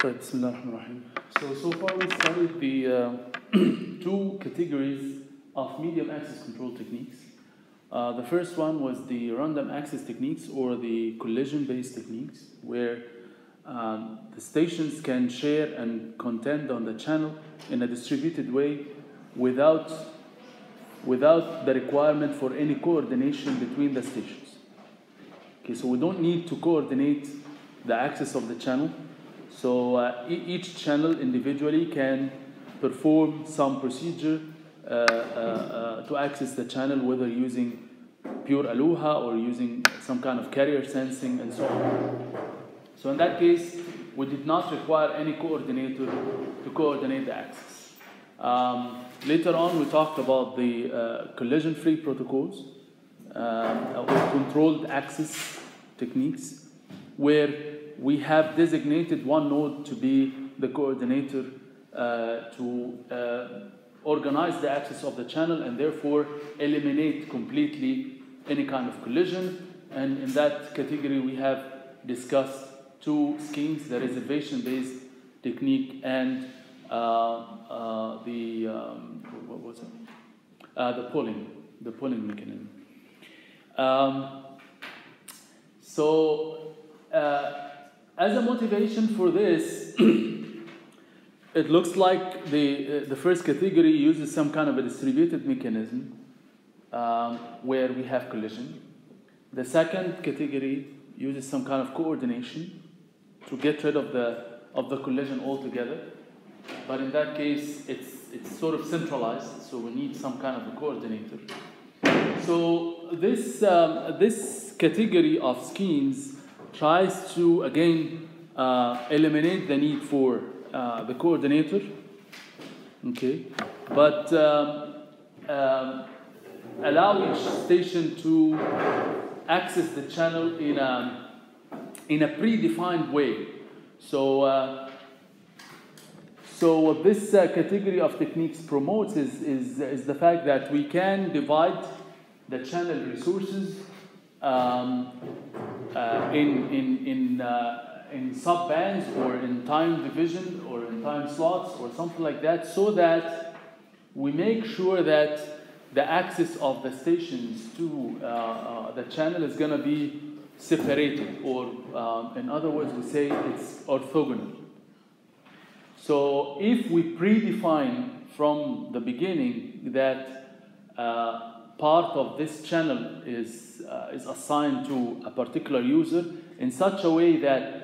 طيب بسم الله الرحمن الرحيم. So far we studied the two categories of medium access control techniques. The first one was the random access techniques or the collision-based techniques, where the stations can share and contend on the channel in a distributed way without the requirement for any coordination between the stations. Okay, so we don't need to coordinate the access of the channel. So each channel individually can perform some procedure to access the channel, whether using pure Aloha or using some kind of carrier sensing and so on. So in that case, we did not require any coordinator to coordinate the access. Later on, we talked about the collision-free protocols or controlled access techniques, where we have designated one node to be the coordinator to organize the access of the channel and therefore eliminate completely any kind of collision. And in that category, we have discussed two schemes: the reservation-based technique and the polling mechanism. As a motivation for this, it looks like the first category uses some kind of a distributed mechanism where we have collision. The second category uses some kind of coordination to get rid of the collision altogether. But in that case, it's sort of centralized, so we need some kind of a coordinator. So this category of schemes tries to, again, eliminate the need for the coordinator, okay, but allow each station to access the channel in a predefined way. So what this category of techniques promotes is the fact that we can divide the channel resources in sub-bands or in time division or in time slots or something like that, so that we make sure that the access of the stations to the channel is going to be separated, or in other words, we say it's orthogonal. So if we predefine from the beginning that part of this channel is assigned to a particular user in such a way that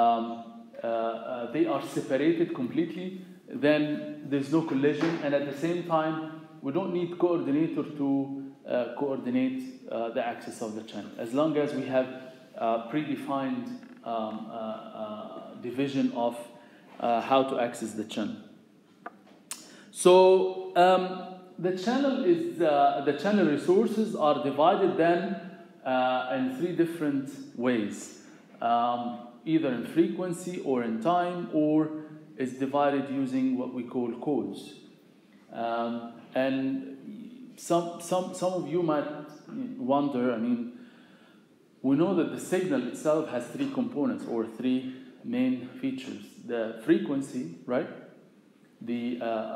they are separated completely, then there's no collision, and at the same time, we don't need coordinator to coordinate the access of the channel, as long as we have predefined division of how to access the channel. So the channel resources are divided then in three different ways, either in frequency or in time, or is divided using what we call codes. And some of you might wonder, I mean, we know that the signal itself has three components or three main features: the frequency, right? The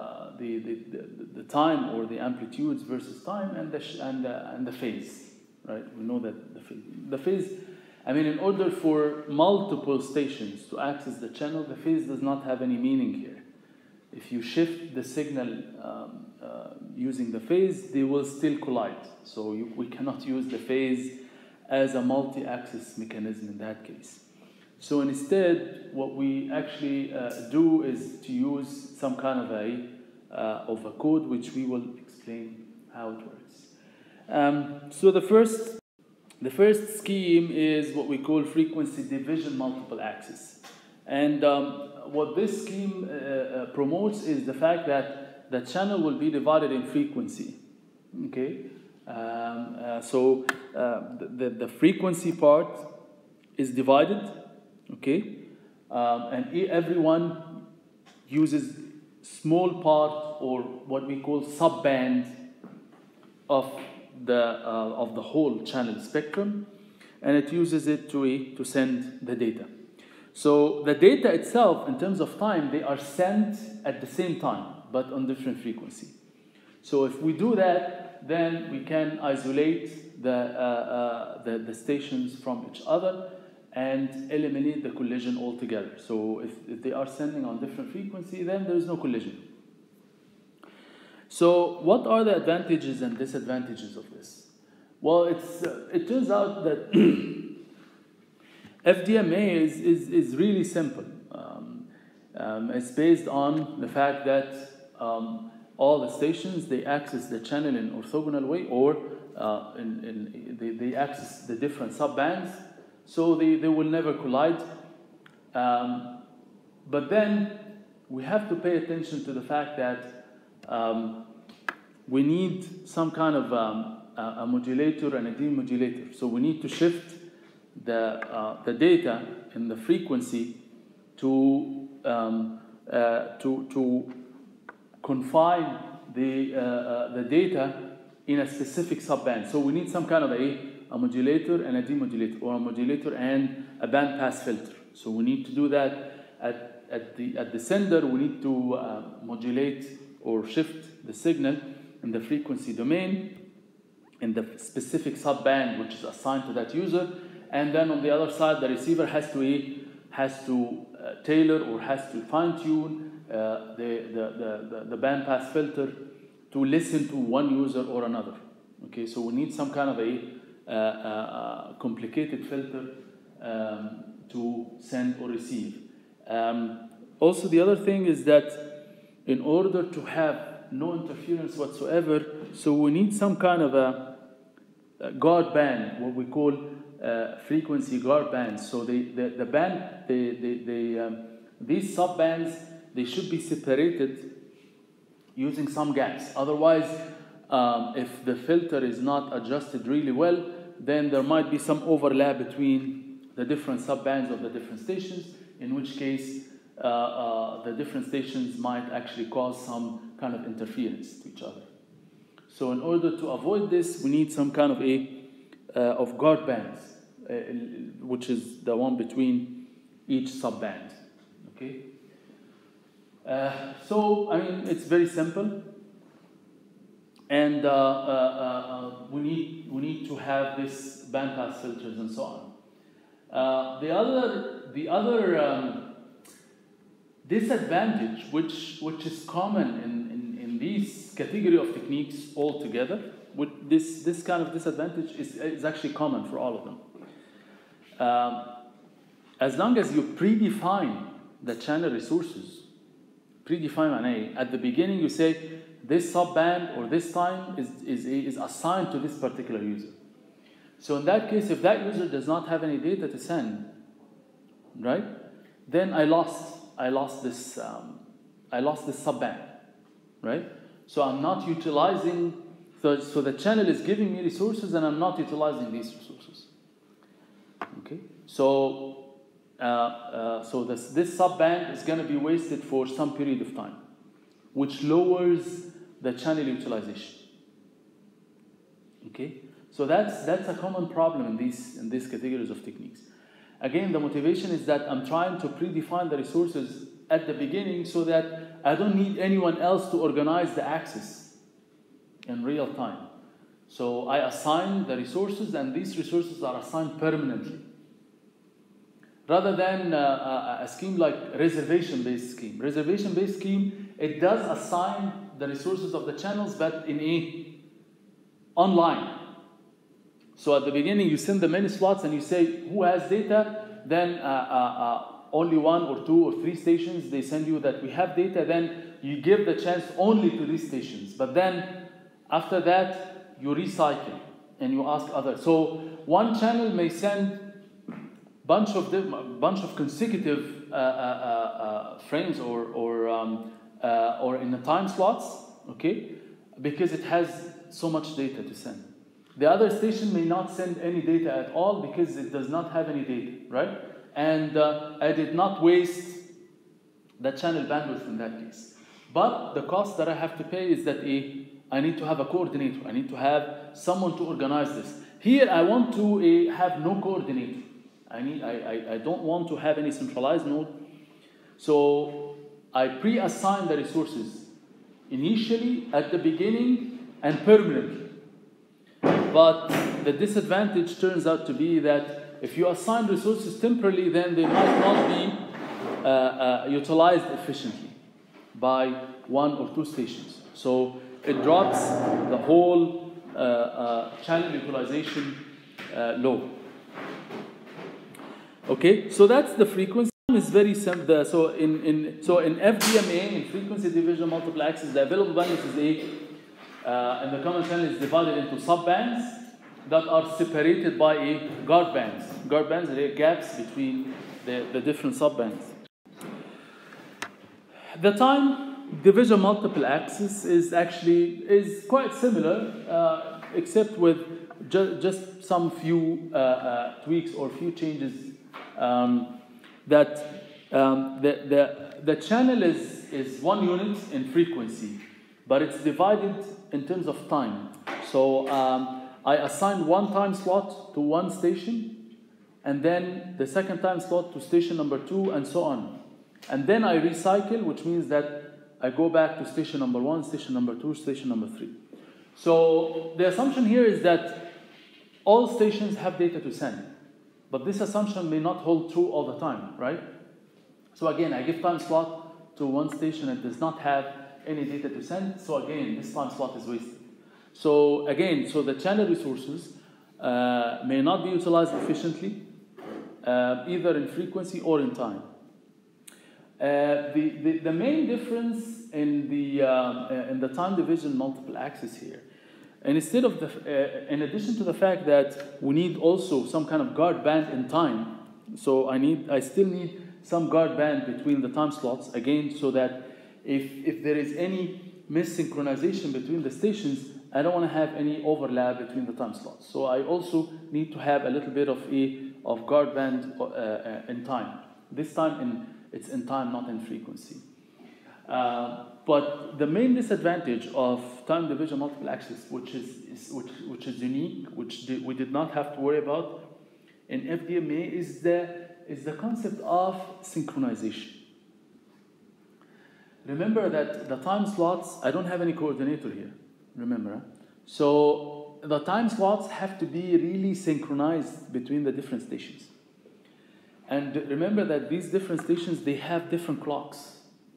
time or the amplitudes versus time, and the phase, right? We know that the phase. I mean, in order for multiple stations to access the channel, the phase does not have any meaning here. If you shift the signal using the phase, they will still collide. So we cannot use the phase as a multi-axis mechanism in that case. So instead, what we actually do is to use some kind of a code, which we will explain how it works. So the first scheme is what we call frequency division multiple access. And what this scheme promotes is the fact that the channel will be divided in frequency. Okay? So the frequency part is divided, okay? And everyone uses small part or what we call sub-band of the whole channel spectrum, and it uses it to send the data. So the data itself, in terms of time, they are sent at the same time, but on different frequency. So if we do that, then we can isolate the stations from each other and eliminate the collision altogether. So if they are sending on different frequency, then there is no collision. So what are the advantages and disadvantages of this? Well, it turns out that FDMA is really simple. It's based on the fact that all the stations, they access the channel in orthogonal way, or they access the different subbands, so they will never collide. But then we have to pay attention to the fact that we need some kind of a modulator and a demodulator. So we need to shift the data in the frequency to confine the data in a specific subband. So we need some kind of a modulator and a demodulator, or a modulator and a bandpass filter. So we need to do that at the sender. We need to modulate or shift the signal in the frequency domain in the specific subband which is assigned to that user, and then on the other side the receiver has to tailor or has to fine-tune the bandpass filter to listen to one user or another. Okay, so we need some kind of a complicated filter to send or receive. Also, the other thing is that in order to have no interference whatsoever, so we need some kind of a guard band, what we call frequency guard bands. So the band, these subbands, they should be separated using some gaps. Otherwise, if the filter is not adjusted really well, then there might be some overlap between the different subbands of the different stations, in which case the different stations might actually cause some kind of interference to each other. So in order to avoid this, we need some kind of guard bands, which is the one between each subband. Okay. So I mean, it's very simple, and we need to have this bandpass filters and so on. The other disadvantage, which is common in these category of techniques altogether, with this kind of disadvantage is actually common for all of them. As long as you predefine the channel resources, at the beginning you say this subband or this time is assigned to this particular user. So in that case, if that user does not have any data to send, right, then I lost this subband, right? So I'm not utilizing, so the channel is giving me resources and I'm not utilizing these resources. Okay, so this subband is going to be wasted for some period of time, which lowers the channel utilization. Okay, so that's a common problem in these categories of techniques. Again, the motivation is that I'm trying to predefine the resources at the beginning so that I don't need anyone else to organize the access in real time. So I assign the resources, and these resources are assigned permanently, rather than a scheme like reservation-based scheme. Reservation-based scheme, it does assign the resources of the channels, but in online. So at the beginning, you send the many slots and you say who has data, then only one or two or three stations, they send you that we have data, then you give the chance only to these stations. But then after that, you recycle and you ask others. So one channel may send bunch of consecutive frames or in the time slots, okay, because it has so much data to send. The other station may not send any data at all because it does not have any data, right? And I did not waste the channel bandwidth in that case. But the cost that I have to pay is that I need to have a coordinator. I need to have someone to organize this. Here I want to have no coordinator. I don't want to have any centralized node. So I pre-assign the resources initially, at the beginning, and permanently. But the disadvantage turns out to be that if you assign resources temporarily, then they might not be utilized efficiently by one or two stations. So it drops the whole channel utilization low. Okay, so that's the frequency. Is very simple. So in FDMA, in frequency division multiple access, the available bandwidth is and the common channel is divided into subbands that are separated by a guard bands. Guard bands are gaps between the different subbands. The time division multiple access is quite similar, except with just some few tweaks or few changes. That the channel is 1 unit in frequency, but it's divided in terms of time. So I assign one time slot to one station, and then the second time slot to station number 2, and so on. And then I recycle, which means that I go back to station number 1, station number 2, station number 3. So the assumption here is that all stations have data to send. But this assumption may not hold true all the time, right? So again, I give time slot to one station and does not have any data to send. So again, this time slot is wasted. So again, so the channel resources may not be utilized efficiently, either in frequency or in time. The main difference in the time division multiple access here, and instead of in addition to the fact that we need also some kind of guard band in time, so I still need some guard band between the time slots, again, so that if there is any missynchronization between the stations, I don't want to have any overlap between the time slots. So I also need to have a little bit of guard band in time. This time it's in time, not in frequency. But the main disadvantage of time division multiple access, which is unique, which we did not have to worry about in FDMA, is the concept of synchronization. Remember that the time slots, I don't have any coordinator here. Remember, so the time slots have to be really synchronized between the different stations. And remember that these different stations, they have different clocks.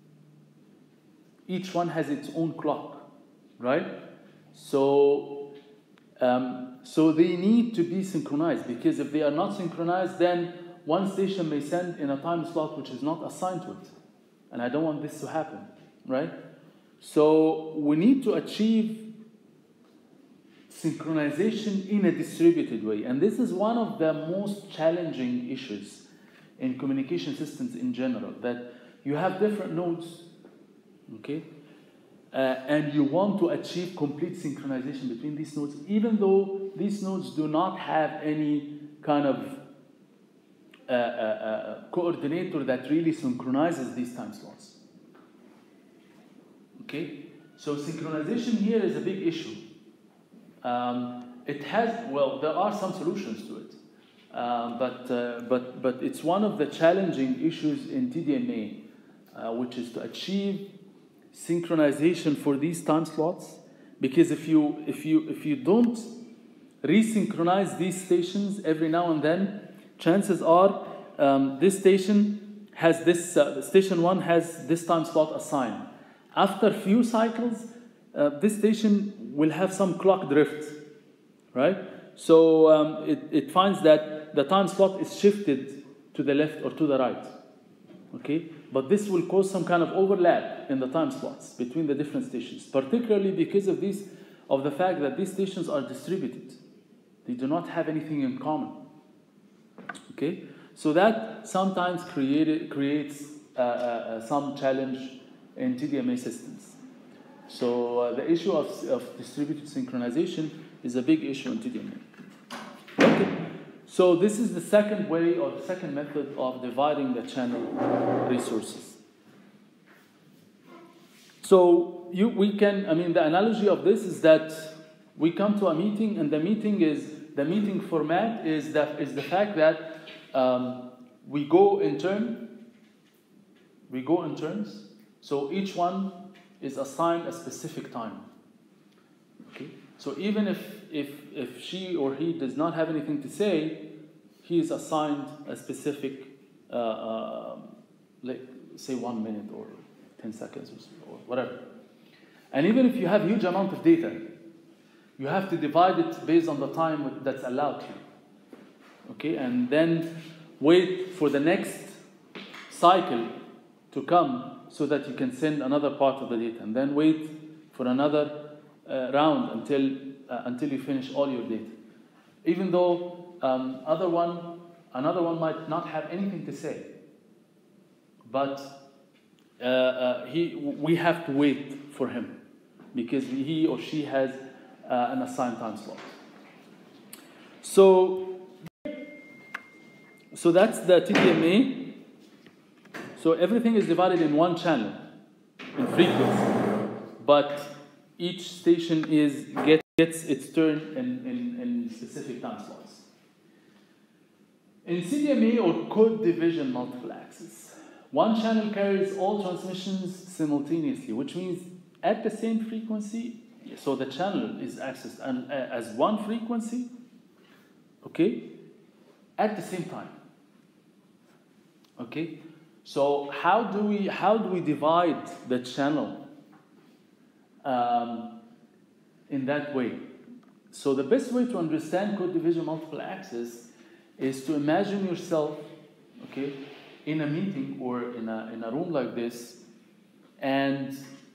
Each one has its own clock, right? So they need to be synchronized, because if they are not synchronized, then one station may send in a time slot which is not assigned to it. And I don't want this to happen, right? So we need to achieve synchronization in a distributed way. And this is one of the most challenging issues in communication systems in general, that you have different nodes, okay? And you want to achieve complete synchronization between these nodes, even though these nodes do not have any kind of coordinator that really synchronizes these time slots. Okay? So synchronization here is a big issue. There are some solutions to it. But it's one of the challenging issues in TDMA, which is to achieve synchronization for these time slots, because if you don't resynchronize these stations every now and then, chances are this station has this station 1 has this time slot assigned. After a few cycles, this station will have some clock drift, right? So it finds that the time slot is shifted to the left or to the right, okay? But this will cause some kind of overlap in the time slots between the different stations, particularly because of the fact that these stations are distributed. They do not have anything in common, okay? So that sometimes creates some challenge in TDMA systems. So the issue of distributed synchronization is a big issue in TDMA. Okay. So this is the second way, or the second method of dividing the channel resources. So the analogy of this is that we come to a meeting, and the meeting format is the fact that we go in turns. So each one is assigned a specific time. Okay. So even if she or he does not have anything to say, he is assigned a specific, like say 1 minute or 10 seconds or whatever. And even if you have huge amount of data, you have to divide it based on the time that's allowed to you. Okay, and then wait for the next cycle to come so that you can send another part of the data, and then wait for another round until you finish all your data. Even though another one might not have anything to say, but we have to wait for him because he or she has an assigned time slot. So that's the TDMA. So everything is divided in one channel in frequency, but each station gets its turn in specific time slots. In CDMA, or code division multiple access, one channel carries all transmissions simultaneously, which means at the same frequency. So the channel is accessed as one frequency, okay, at the same time. Okay, so how do we divide the channel in that way? So the best way to understand code division multiple access is to imagine yourself, okay, in a meeting or in a room like this, and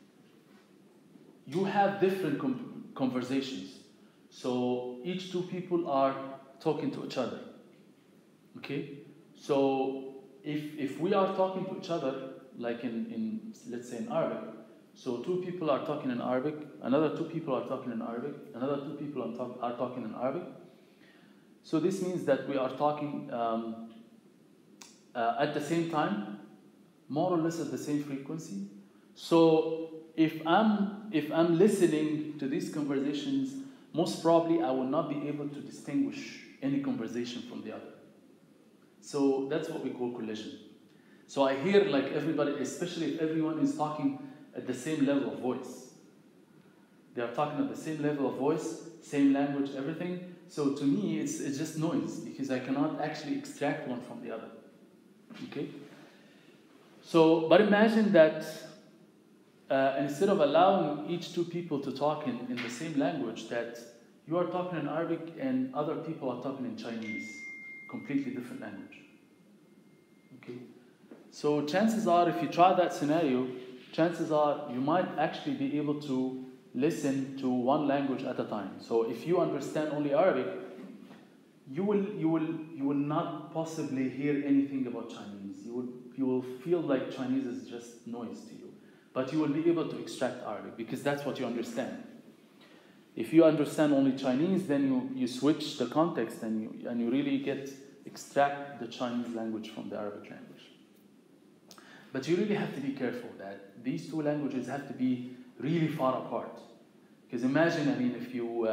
you have different conversations. So each two people are talking to each other. Okay, so if we are talking to each other, like in let's say in Arabic, so two people are talking in Arabic, another two people are talking in Arabic, another two people are talking in Arabic. So this means that we are talking at the same time, more or less at the same frequency. So if I'm listening to these conversations, most probably I will not be able to distinguish any conversation from the other. So that's what we call collision. So I hear like everybody, especially if everyone is talking at the same level of voice. They are talking at the same level of voice, same language, everything. So to me, it's just noise because I cannot actually extract one from the other. Okay? So, but imagine that instead of allowing each two people to talk in the same language, that you are talking in Arabic and other people are talking in Chinese, completely different language. Okay? So chances are, if you try that scenario, chances are you might actually be able to listen to one language at a time. So if you understand only Arabic, you will not possibly hear anything about Chinese. You will feel like Chinese is just noise to you. But you will be able to extract Arabic because that's what you understand. If you understand only Chinese, then you switch the context and you really extract the Chinese language from the Arabic language. But you really have to be careful that these two languages have to be really far apart. Because imagine, I mean,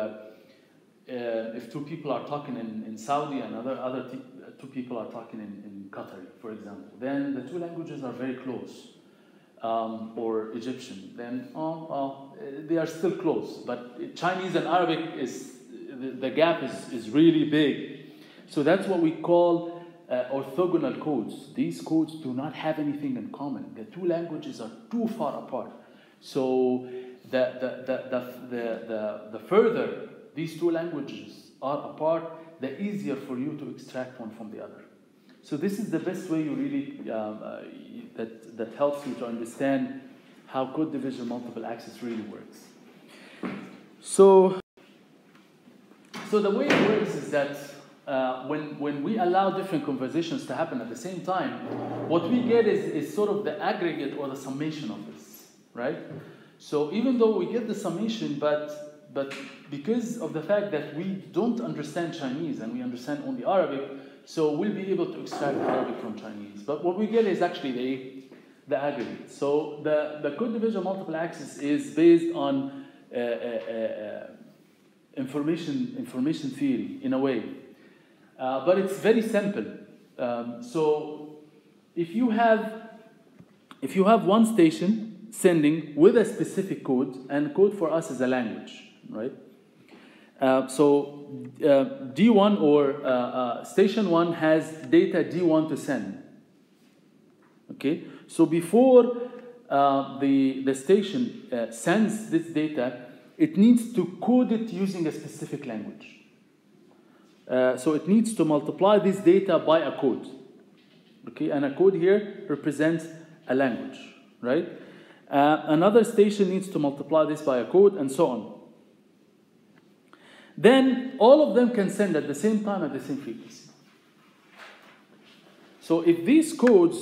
if two people are talking in Saudi and other two people are talking in Qatari, for example, then the two languages are very close. Or Egyptian, then they are still close. But Chinese and Arabic the gap is really big. So that's what we call orthogonal codes. These codes do not have anything in common. The two languages are too far apart. So the further these two languages are apart, the easier for you to extract one from the other. So this is the best way you really that helps you to understand how code division multiple access really works. So the way it works is that when we allow different conversations to happen at the same time, what we get is sort of the aggregate or the summation of this, right? So even though we get the summation, but because of the fact that we don't understand Chinese and we understand only Arabic, so we'll be able to extract Arabic from Chinese. But what we get is actually the aggregate. So the code division multiple access is based on information theory in a way. But it's very simple. So if you have one station sending with a specific code, and code for us is a language, right? So D1 or station 1 has data D1 to send. Okay, so before the station sends this data, it needs to code it using a specific language. So it needs to multiply this data by a code. Okay, and a code here represents a language, right? Another station needs to multiply this by a code, and so on. Then all of them can send at the same time at the same frequency. So if these codes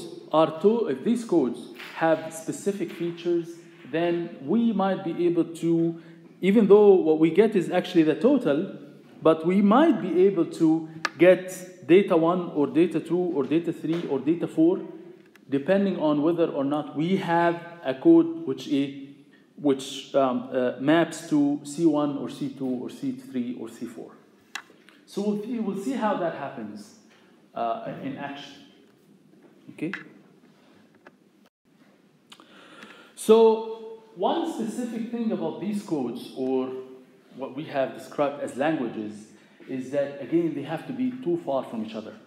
have specific features, then we might be able to, even though what we get is actually the total, but we might be able to get data 1 or data 2 or data 3 or data 4, depending on whether or not we have a code which maps to C1 or C2 or C3 or C4. So we'll see how that happens in action. Okay? So one specific thing about these codes, or what we have described as languages, is that, again, they have to be too far from each other.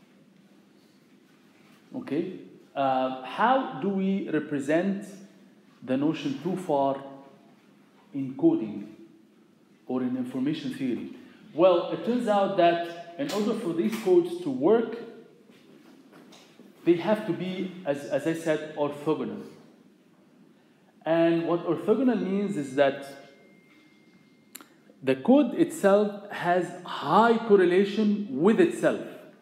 Okay? How do we represent the notion too far in coding or in information theory? Well, it turns out that in order for these codes to work, they have to be, as I said, orthogonal. And what orthogonal means is that the code itself has high correlation with itself,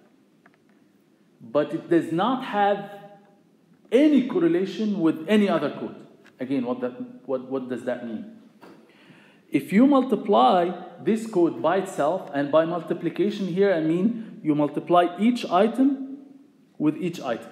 but it does not have any correlation with any other code. Again, what does that mean? If you multiply this code by itself, and by multiplication here I mean you multiply each item with each item.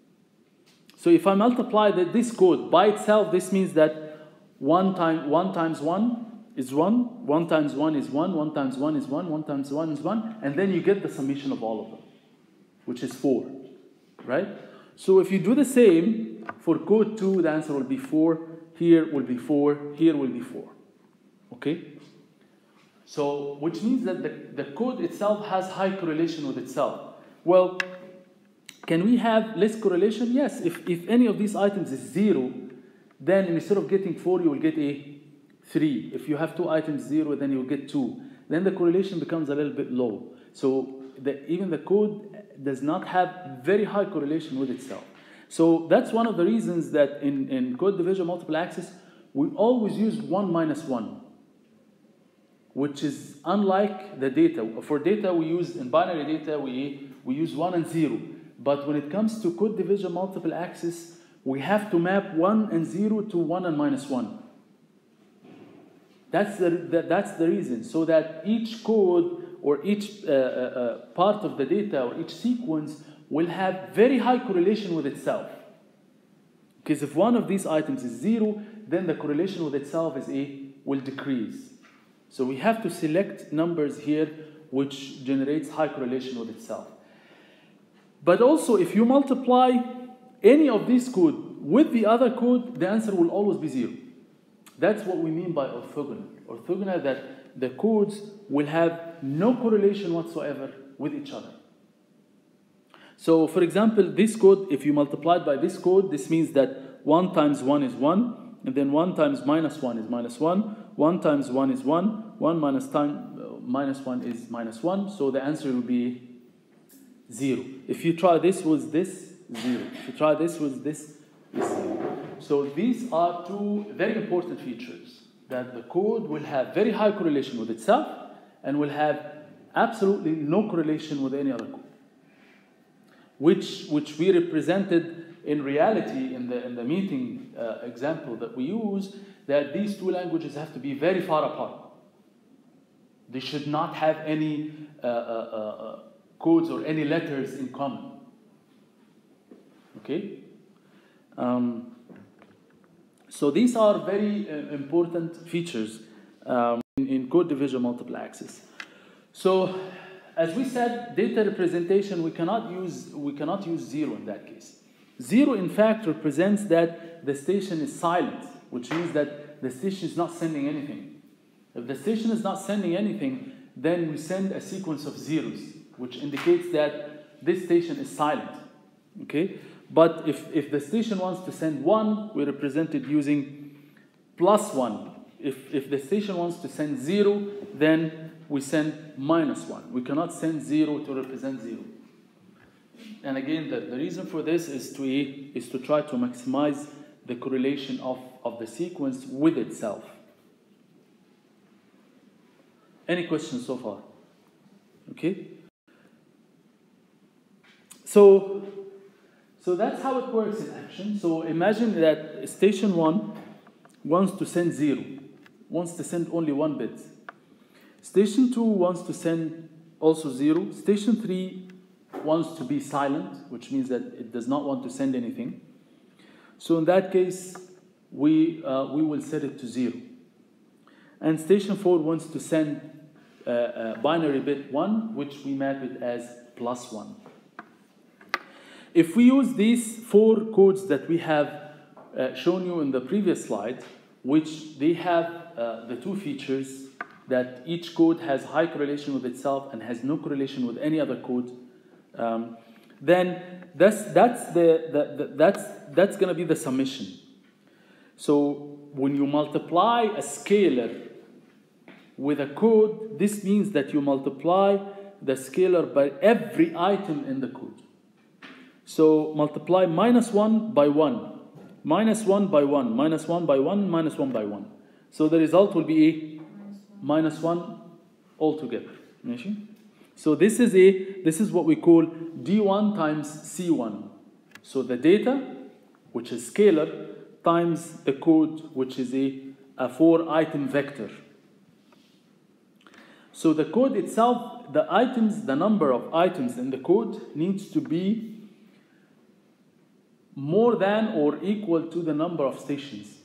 So if I multiply this code by itself, this means that 1 times 1 is 1, 1 times 1 is 1, 1 times 1 is 1, 1 times 1 is 1, and then you get the summation of all of them, which is 4, right? So if you do the same for code 2, the answer will be 4, here will be 4, here will be 4. Okay? So, which means that the code itself has high correlation with itself. Well, can we have less correlation? Yes. If any of these items is 0, then instead of getting 4, you will get a 3. If you have 2 items 0, then you will get 2. Then the correlation becomes a little bit low. So even the code does not have very high correlation with itself. So that's one of the reasons that in code division multiple access, we always use 1 minus 1, which is unlike the data. For data, we use, in binary data, we use 1 and 0. But when it comes to code division multiple access, we have to map 1 and 0 to 1 and minus 1. That's the reason, so that each code or each part of the data or each sequence will have very high correlation with itself. Because if one of these items is 0, then the correlation with itself will decrease. So we have to select numbers here which generates high correlation with itself. But also, if you multiply any of these code with the other code, the answer will always be 0. That's what we mean by orthogonal. Orthogonal, that the codes will have no correlation whatsoever with each other. So, for example, this code, if you multiply it by this code, this means that 1 times 1 is 1, and then 1 times minus 1 is minus 1, 1 times 1 is 1, 1 minus 1 is minus 1, so the answer will be 0. If you try this with this, 0. If you try this with this, it's 0. So these are two very important features, that the code will have very high correlation with itself and will have absolutely no correlation with any other code, which we represented in reality in the meeting example that we use, that these two languages have to be very far apart. They should not have any codes or any letters in common. Okay? So these are very important features in code division multiple access. So as we said, data representation, we cannot use 0 in that case. 0, in fact, represents that the station is silent, which means that the station is not sending anything. If the station is not sending anything, then we send a sequence of zeros, which indicates that this station is silent. Okay? But if the station wants to send 1, we represent it using +1. If the station wants to send 0, then we send -1. We cannot send 0 to represent 0. And again, the reason for this is to try to maximize the correlation of the sequence with itself. Any questions so far? Okay? So that's how it works in action. So imagine that station 1 wants to send 0, wants to send only 1 bit. Station 2 wants to send also 0. Station 3 wants to be silent, which means that it does not want to send anything. So in that case, we will set it to 0. And station 4 wants to send binary bit 1, which we map it as +1. If we use these 4 codes that we have shown you in the previous slide, which they have the 2 features, that each code has high correlation with itself and has no correlation with any other code, then that's going to be the summation. So when you multiply a scalar with a code, this means that you multiply the scalar by every item in the code. So multiply -1 by 1, -1 by 1, -1 by 1, -1 by 1. So the result will be a -1 altogether. So this is what we call D1 times C1. So the data, which is scalar, times the code, which is a 4-item vector. So the code itself, the number of items in the code needs to be more than or equal to the number of stations.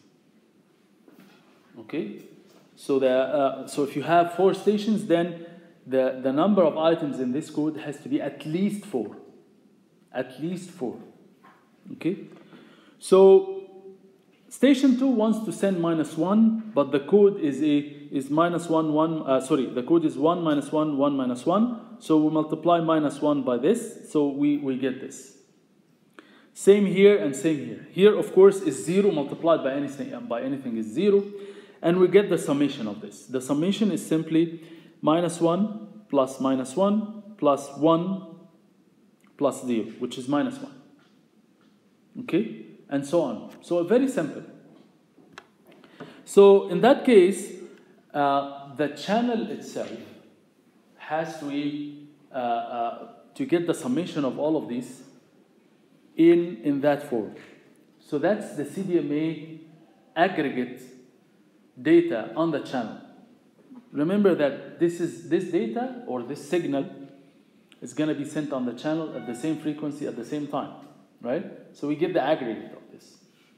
Okay? So if you have 4 stations, then the number of items in this code has to be at least 4. At least 4. Okay? So station 2 wants to send -1, but the code is -1, 1. The code is 1 -1, 1 -1. So we multiply -1 by this, so we get this. Same here and same here. Here, of course, is 0 multiplied by anything is 0, and we get the summation of this. The summation is simply -1 plus -1 plus 1 plus 0, which is -1. Okay? And so on. So very simple. So in that case, the channel itself has to get the summation of all of these in that form. So that's the CDMA aggregate data on the channel. Remember that this data or this signal is going to be sent on the channel at the same frequency at the same time, right? So we get the aggregate of this.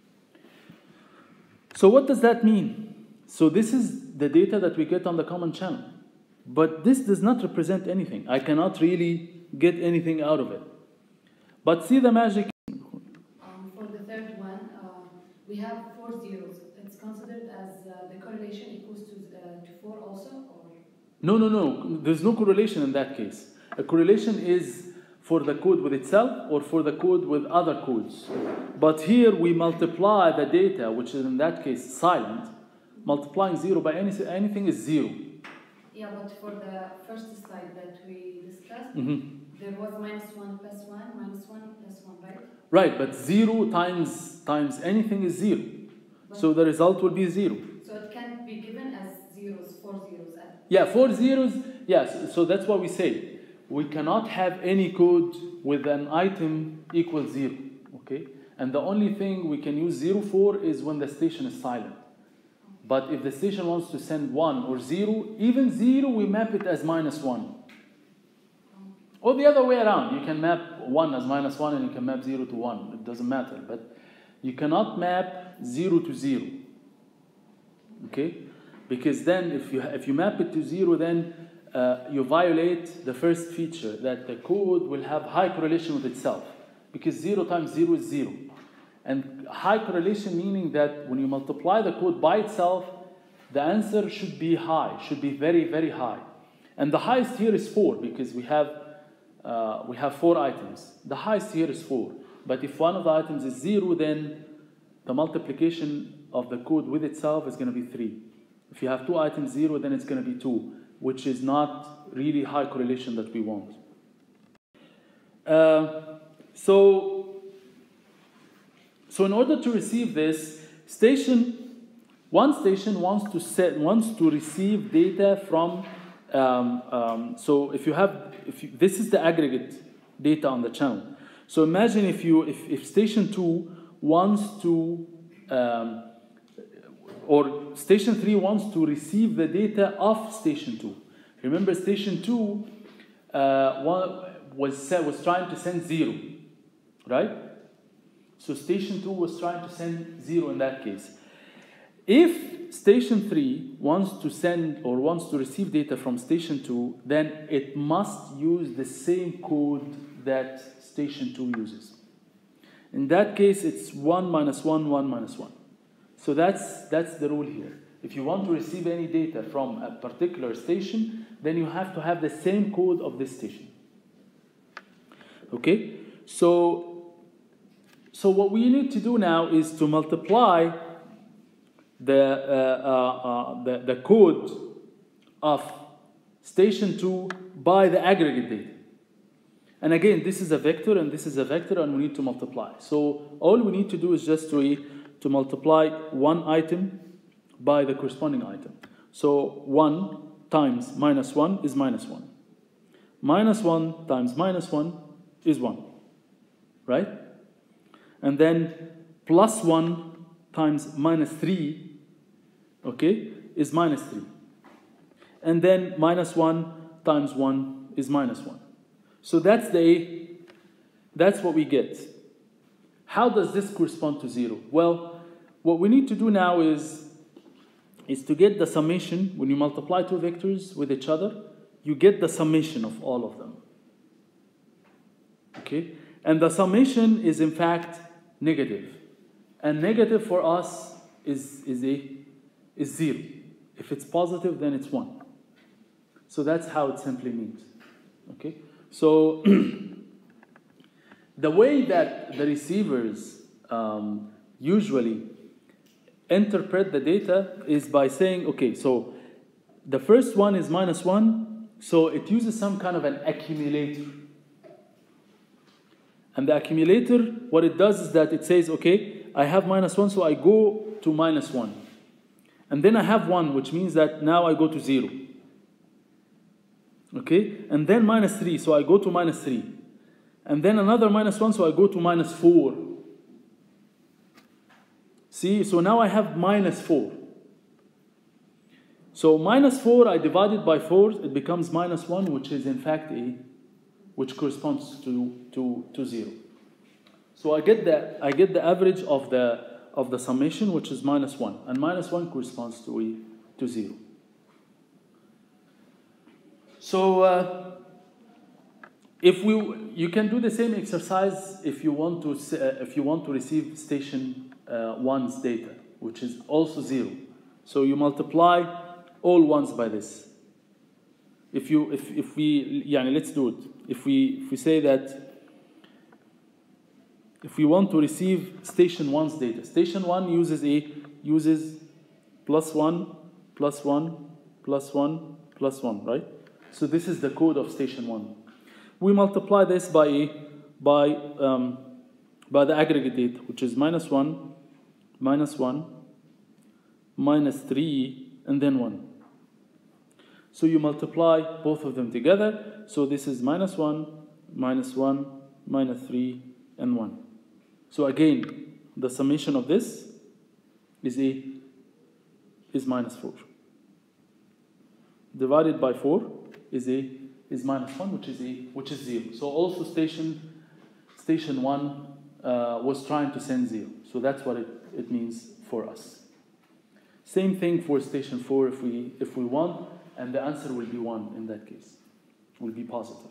So what does that mean? So this is the data that we get on the common channel. But this does not represent anything. I cannot really get anything out of it. But see the magic. For the third one, we have 4 zeros. It's considered as the correlation equals to 4 also? Or? No. There's no correlation in that case. A correlation is for the code with itself or for the code with other codes. But here we multiply the data, which is in that case silent. Multiplying 0 by anything is 0. Yeah, but for the first slide that we discussed, there was -1 plus 1, -1 plus 1, right? Right, but 0 times anything is 0. But so the result will be 0. So it can't be given as zeros, 4 zeros. Yeah, 4 zeros. Yes, so that's what we say. We cannot have any code with an item equals 0. Okay? And the only thing we can use 0 for is when the station is silent. But if the station wants to send 1 or 0, even 0, we map it as -1. Or the other way around. You can map 1 as -1 and you can map 0 to 1. It doesn't matter. But you cannot map 0 to 0. Okay? Because then if you map it to 0, then you violate the first feature, that the code will have high correlation with itself, because 0 times 0 is 0. And high correlation meaning that when you multiply the code by itself, the answer should be high, should be very, very high. And the highest here is 4, because we have 4 items. The highest here is 4. But if one of the items is 0, then the multiplication of the code with itself is going to be 3. If you have 2 items 0, then it's going to be 2, which is not really high correlation that we want. So in order to receive this, one station wants to receive data from. So this is the aggregate data on the channel. So imagine if station 2 wants to, or station 3 wants to receive the data of station 2. Remember, station 2 was trying to send 0, right? So station 2 was trying to send 0 in that case. If station 3 wants to send or wants to receive data from station 2, then it must use the same code that station 2 uses. In that case, it's 1 minus 1, 1 minus 1. So that's the rule here. If you want to receive any data from a particular station, then you have to have the same code of this station. Okay? So what we need to do now is to multiply the code of station 2 by the aggregate data. And again, this is a vector and this is a vector, and we need to multiply. So all we need to do is just to multiply one item by the corresponding item. So 1 times minus 1 is minus 1. Minus 1 times minus 1 is 1. Right? And then plus 1 times minus 3, okay, is minus 3. And then minus 1 times 1 is minus 1. So that's what we get. How does this correspond to 0? Well, what we need to do now is to get the summation. When you multiply two vectors with each other, you get the summation of all of them. Okay? And the summation is in fact negative. And negative for us is 0. If it's positive, then it's 1. So that's how it simply means. Okay? So the way that the receivers usually interpret the data is by saying, okay, so the first one is minus 1, so it uses some kind of an accumulator. And the accumulator, what it does is that it says, okay, I have minus 1, so I go to minus 1. And then I have 1, which means that now I go to 0. Okay? And then minus 3, so I go to minus 3. And then another minus 1, so I go to minus 4. See? So now I have minus 4. So minus 4, I divide it by 4, it becomes minus 1, which is in fact which corresponds to 0. So I get the average of the summation, which is minus 1. And minus 1 corresponds to 0. So you can do the same exercise if you want to receive station 1's data, which is also 0. So you multiply all ones by this. Let's do it. If we say that if we want to receive station 1's data, station 1 uses plus 1, plus 1, plus 1, plus 1, right? So this is the code of station 1. We multiply this by the aggregate data, which is minus 1, minus 1, minus 3, and then 1. So you multiply both of them together. So this is minus 1, minus 1, minus 3, and 1. So again, the summation of this is minus 4. Divided by 4 is minus 1, which is 0. So also station 1 was trying to send 0. So that's what it means for us. Same thing for station 4. If we want and the answer will be 1 in that case, will be positive.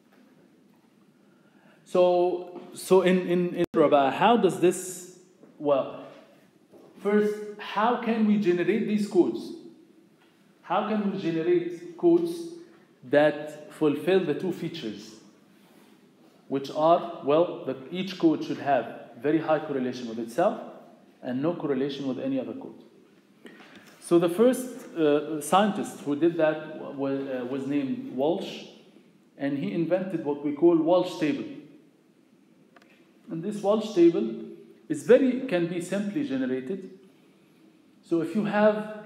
So in Rabaa, how does this, well, first, how can we generate these codes? How can we generate codes that fulfill the 2 features, which are, well, that each code should have very high correlation with itself and no correlation with any other code. So the first scientist who did that was named Walsh, and he invented what we call Walsh table. And this Walsh table can be simply generated. So if you have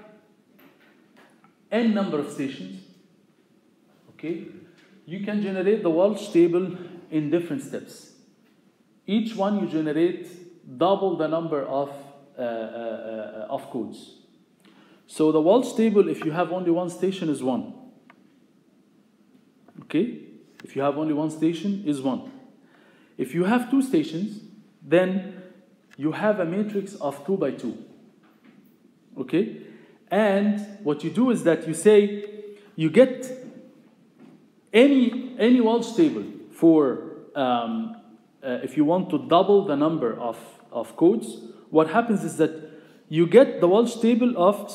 n number of stations, okay, you can generate the Walsh table in different steps. Each one you generate double the number of codes. So the Walsh table, if you have only 1 station, is 1. Okay? If you have only 1 station, is 1. If you have 2 stations, then you have a matrix of 2 by 2. Okay? And what you do is that you say, you get any Walsh table for, if you want to double the number of codes, what happens is that you get the Walsh table of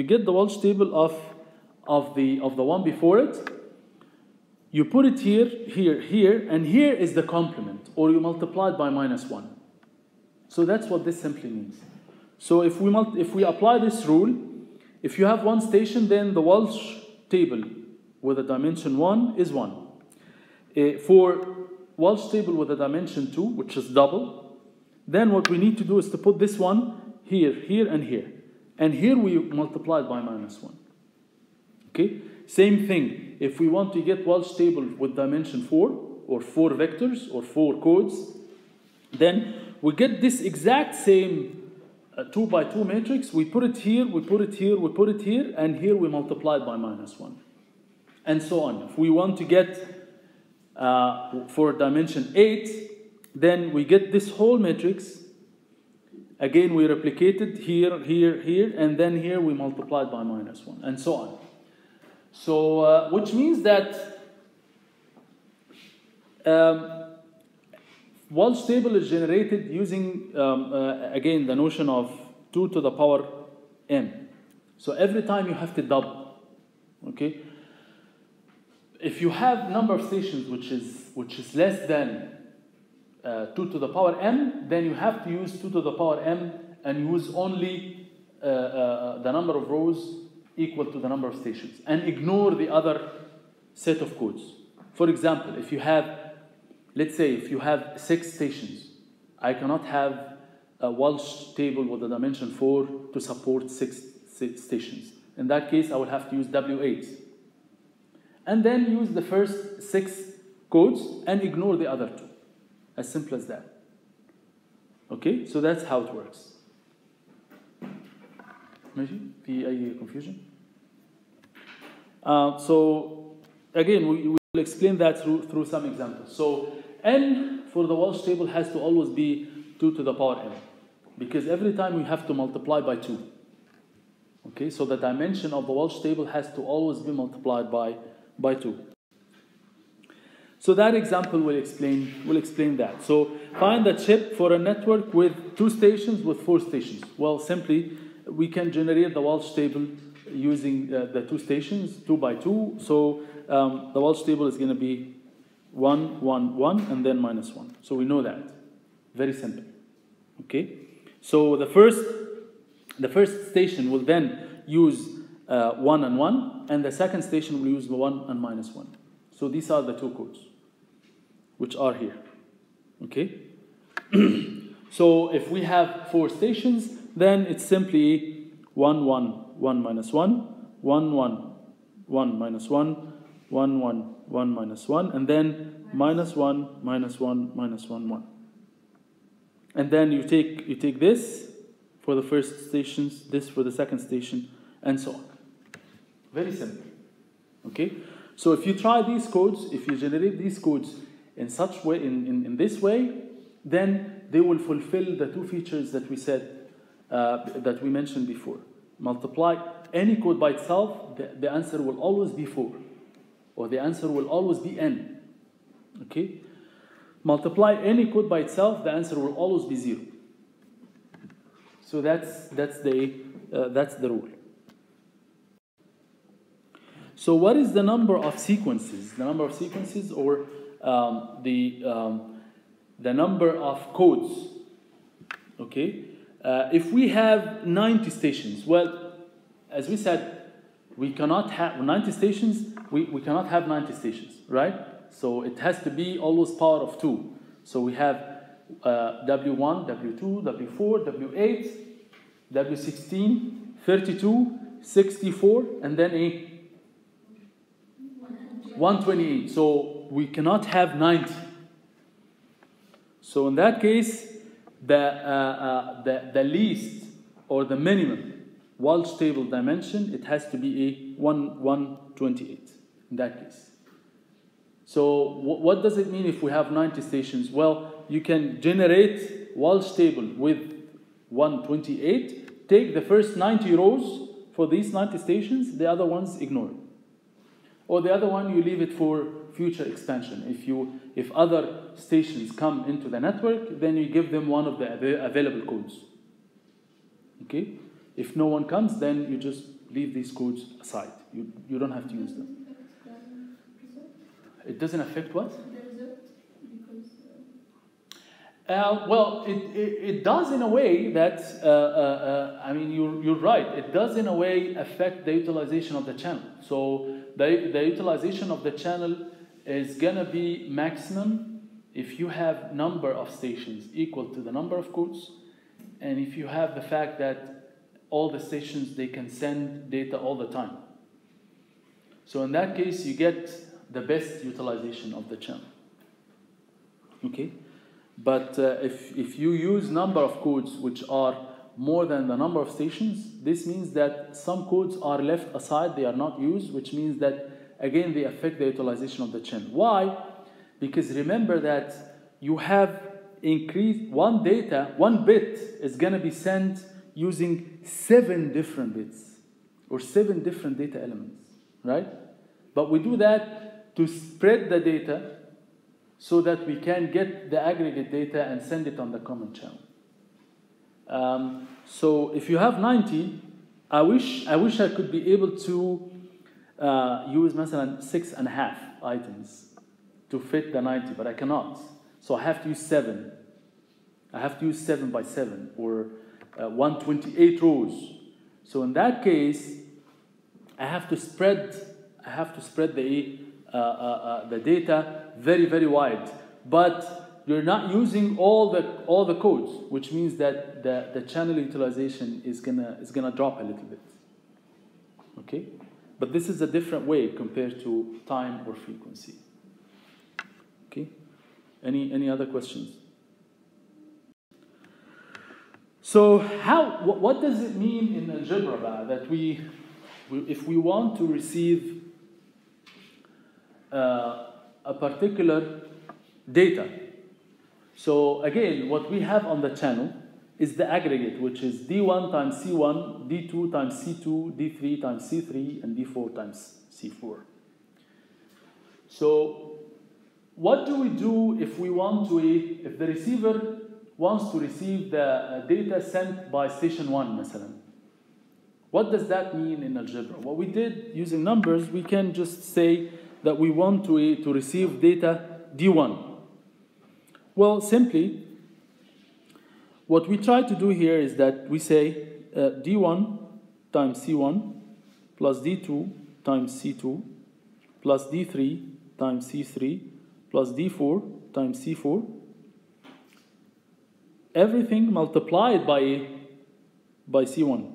the one before it. You put it here, here, here, and here is the complement, or you multiply it by -1. So that's what this simply means. So if we apply this rule, if you have 1 station, then the Walsh table with a dimension 1 is 1. For Walsh table with a dimension 2, which is double, then what we need to do is to put this one here, here, and here. And here we multiply it by -1. Okay? Same thing. If we want to get Walsh table with dimension 4, or 4 vectors, or 4 codes, then we get this exact same 2 by 2 matrix. We put it here, we put it here, we put it here, and here we multiply it by -1. And so on. If we want to get for dimension 8, then we get this whole matrix. Again, we replicate it here, here, here, and then here we multiply it by -1, and so on. So, which means that Walsh table is generated using, again, the notion of 2 to the power m. So every time you have to double, okay? If you have number of stations which is less than 2 to the power m, then you have to use 2 to the power m and use only the number of rows equal to the number of stations, and ignore the other set of codes. For example, if you have, let's say, if you have 6 stations, I cannot have a Walsh table with a dimension 4 to support 6 stations. In that case, I will have to use W8. And then use the first 6 codes and ignore the other 2. As simple as that. Okay? So that's how it works. ماشي؟ في أي confusion? So again, we will explain that through some examples. So n for the Walsh table has to always be 2 to the power n, because every time we have to multiply by 2. Okay, so the dimension of the Walsh table has to always be multiplied by 2. So that example will explain that. So find the chip for a network with 2 stations with 4 stations. Well, simply we can generate the Walsh table using the 2 stations, 2 by 2. So the Walsh table is going to be 1, 1, 1, and then -1. So we know that. Very simple. Okay. So the first station will then use 1 and 1, and the second station will use 1 and -1. So these are the 2 codes, which are here. Okay. So if we have 4 stations, then it's simply 1, 1, 1, -1, 1, 1, 1, -1, 1, 1, 1, -1, and then -1, -1, -1, 1. And then you take this for the first stations, this for the second station, and so on. Very simple. Okay? So if you try these codes, if you generate these codes in such way, in this way, then they will fulfill the 2 features that we said, that we mentioned before. multiply any code by itself, the answer will always be 4. Or the answer will always be n. Okay? Multiply any code by itself, the answer will always be 0. So that's the rule. So what is the number of sequences? The number of sequences, or the number of codes. Okay? If we have 90 stations, well, as we said, we cannot have 90 stations. We cannot have 90 stations, right? So it has to be always power of 2. So we have W1, W2, W4, W8, W16, 32, 64, and then a 128. So we cannot have 90. So in that case, the least or the minimum Walsh table dimension, it has to be a 128 in that case. So what does it mean if we have 90 stations? Well, you can generate Walsh table with 128, take the first 90 rows for these 90 stations, the other ones ignore it. Or the other one, you leave it for future expansion. If other stations come into the network, then you give them one of the available codes. Okay? If no one comes, then you just leave these codes aside. You don't have to use them. It doesn't affect what? The result, because... Well, it does in a way that, I mean, you're right. It does in a way affect the utilization of the channel. So the utilization of the channel is going to be maximum if you have number of stations equal to the number of codes, and if you have the fact that all the stations, they can send data all the time. So in that case, you get the best utilization of the channel. Okay? But if you use number of codes which are more than the number of stations, this means that some codes are left aside, they are not used, which means that, again, they affect the utilization of the channel. Why? Because remember that you have increased one bit is going to be sent using 7 different bits or 7 different data elements, right? But we do that to spread the data so that we can get the aggregate data and send it on the common channel. So if you have 90, I wish I could be able to use مثلا 6.5 items to fit the 90, but I cannot. So I have to use 7. I have to use 7 by 7 or 128 rows. So in that case, I have to spread the data very, very wide. But you're not using all the codes, which means that the channel utilization is gonna drop a little bit. Okay? But this is a different way compared to time or frequency. Okay? Any other questions? So what does it mean in algebra that if we want to receive a particular data? So again, what we have on the channel is the aggregate, which is D1 times C1, D2 times C2, D3 times C3, and D4 times C4. So what do we do if we want to, if the receiver wants to receive the data sent by station 1, مثلا? What does that mean in algebra? What we did using numbers, we can just say that we want to receive data D1. Well, simply, what we try to do here is that we say D1 times C1 plus D2 times C2 plus D3 times C3 plus D4 times C4. Everything multiplied by C1.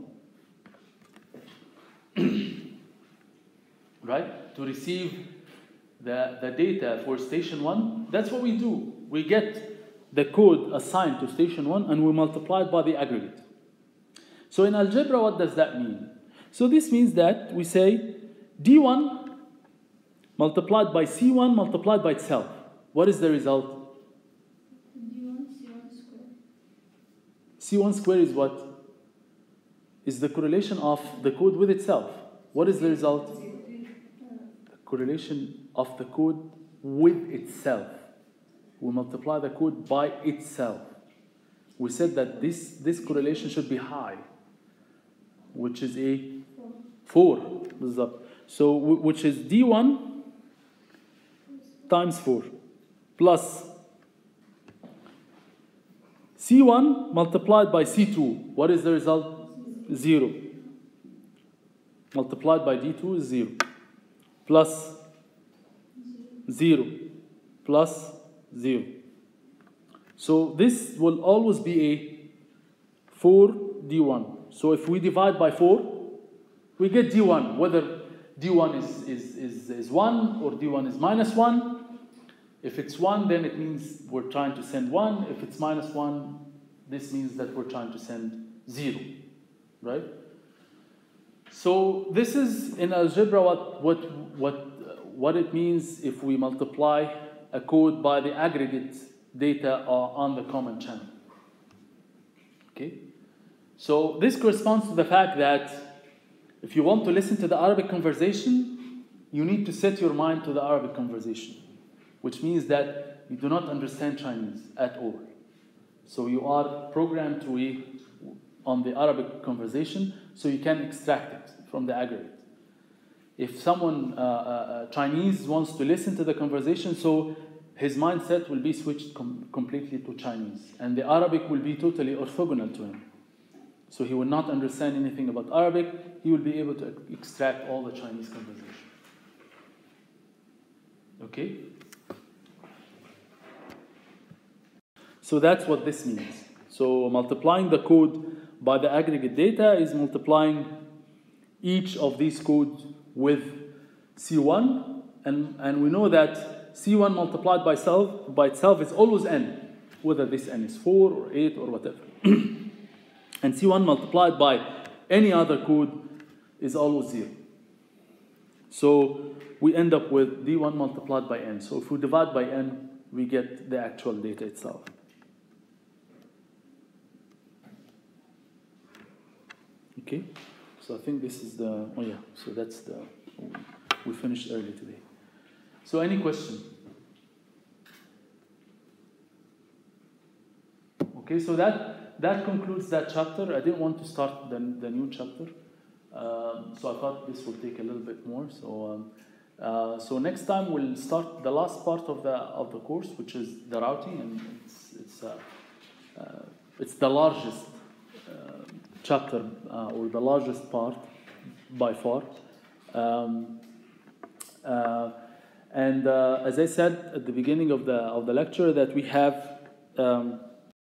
Right? To receive the data for station 1, that's what we do. We get the code assigned to station 1 and we multiply it by the aggregate. So in algebra, what does that mean? So this means that we say D1 multiplied by C1 multiplied by itself. What is the result? D1, C1 square. C1 square is what? is the correlation of the code with itself. What is the result? The correlation of the code with itself. We multiply the code by itself. We said that this correlation should be high, which is a 4. So which is D1 times 4 plus C1 multiplied by C2. What is the result? 0. Multiplied by D2 is 0. Plus 0. Plus 0. So this will always be a 4D1. So if we divide by 4, we get D1. Whether D1 is 1 or D1 is minus 1. If it's 1, then it means we're trying to send 1. If it's minus 1, this means that we're trying to send 0. Right? So this is in algebra what it means if we multiply a code by the aggregate data on the common channel. Okay? So this corresponds to the fact that if you want to listen to the Arabic conversation, you need to set your mind to the Arabic conversation, which means that you do not understand Chinese at all. So you are programmed to be on the Arabic conversation, so you can extract it from the aggregate. If someone Chinese wants to listen to the conversation, so his mindset will be switched completely to Chinese, and the Arabic will be totally orthogonal to him. So he will not understand anything about Arabic. He will be able to extract all the Chinese conversation. Okay? So that's what this means. So multiplying the code by the aggregate data is multiplying each of these codes with C1, and we know that C1 multiplied by itself is always n, whether this n is 4 or 8 or whatever. And C1 multiplied by any other code is always 0. So we end up with D1 multiplied by n. So if we divide by n, we get the actual data itself. Okay, so I think this is the, oh yeah, so that's the, we finished early today. So any question? Okay, so that concludes that chapter. I didn't want to start the new chapter, so I thought this will take a little bit more. So next time we'll start the last part of the course, which is the routing, and it's the largest chapter or the largest part by far. And as I said at the beginning of the lecture, that we have